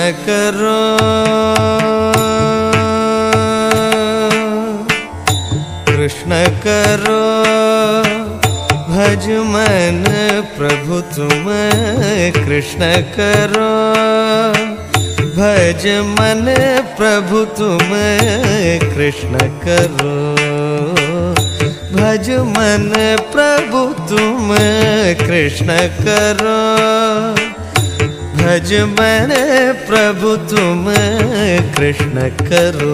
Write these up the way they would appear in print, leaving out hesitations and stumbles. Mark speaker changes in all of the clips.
Speaker 1: करो, कृष्ण करो। भज मन प्रभु तुम कृष्ण करो, भज मन प्रभु तुम कृष्ण करो, भज मन प्रभु तुम कृष्ण करो, भज मन प्रभु तुम कृष्ण करो,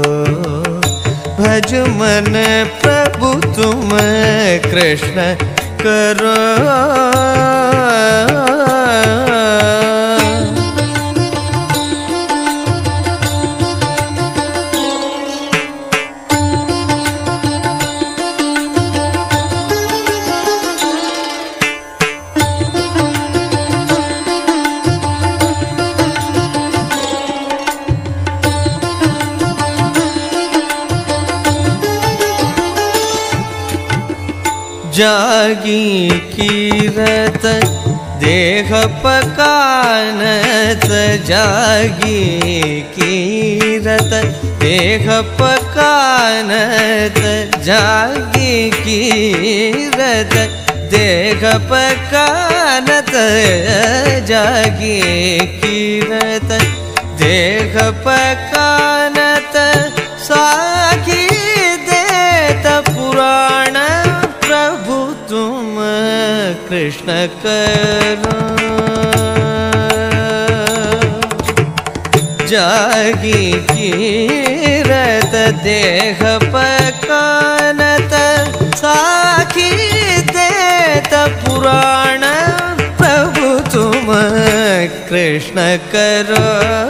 Speaker 1: भज मन प्रभु तुम कृष्ण करो। जागी कीरत देह पकानत, जागी कीरत देह पकानत, जागी कीरत देह पकानत, जागी कीरत देह पकानत, साखी देत पुराण प्रभु तुम कृष्ण करो। जागी कीरत देह पकानत, साखी देत पुराण प्रभु तुम कृष्ण करो।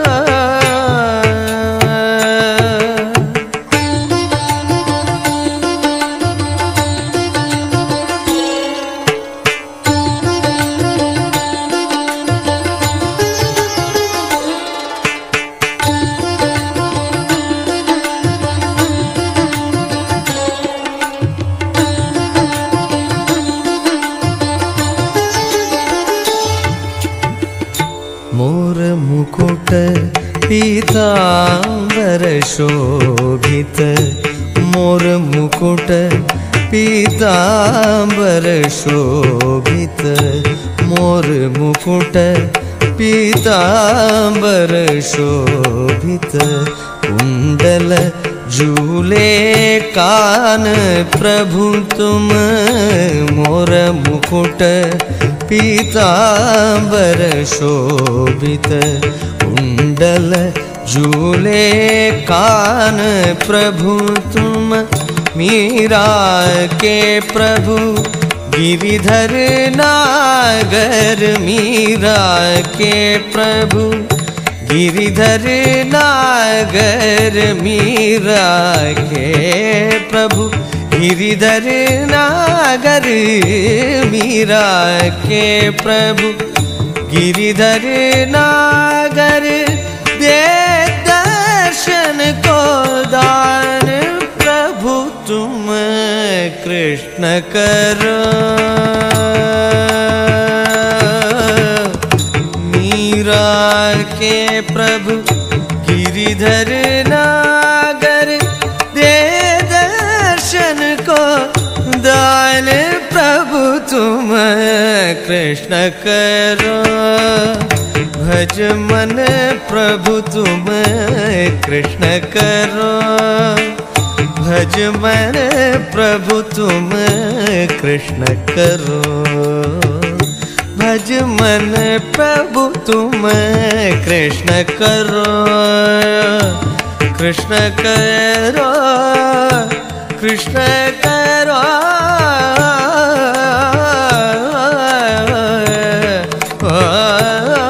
Speaker 1: मोर मुकुट पीतांबर शोभित, मोर मुकुट पीतांबर शोभित, मोर मुकुट पीतांबर शोभित, कुंडल झूले कान प्रभु तुम, मोर मुकुट पीतांबर शोभित, कुंडल झूले कान प्रभु तुम, मीरा के प्रभु गिरिधर नागर, मीरा के प्रभु गिरिधर नागर, मीरा के प्रभु गिरिधर नागर, मीरा के प्रभु गिरिधर नागर, दे दर्शन को दान प्रभु तुम कृष्ण करो। मीरा के प्रभु गिरिधर नागर, दे दर्शन को दान प्रभु तुम कृष्ण करो। भज मन प्रभु तुम कृष्ण करो, भज मन प्रभु तुम कृष्ण करो, भज मन प्रभु तुम कृष्ण करो, कृष्ण करो, कृष्ण करो। ओ